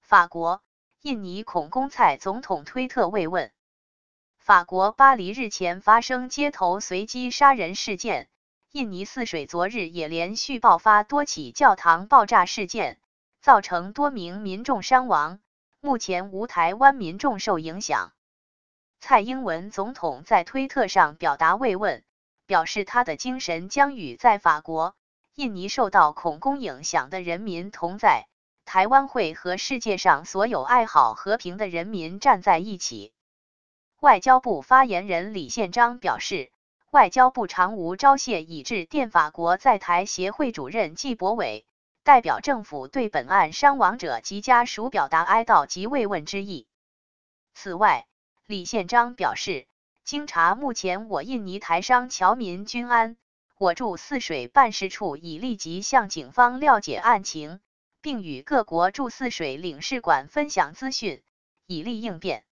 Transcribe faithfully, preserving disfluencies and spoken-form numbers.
法国、印尼恐攻蔡总统推特慰问。法国巴黎日前发生街头随机杀人事件，印尼泗水昨日也连续爆发多起教堂爆炸事件，造成多名民众伤亡，目前无台湾民众受影响。蔡英文总统在推特上表达慰问，表示他的精神将与在法国、印尼受到恐攻影响的人民同在，台湾会和世界上所有爱好和平的人民站在一起。外交部发言人李宪章表示，外交部常务招谢已致电法国在台协会主任纪博伟，代表政府对本案伤亡者及家属表达哀悼及慰问之意。此外，李宪章表示，经查目前我印尼台商侨民均安，我驻泗水办事处已立即向警方了解案情，并与各国驻泗水领事馆分享资讯，以利应变。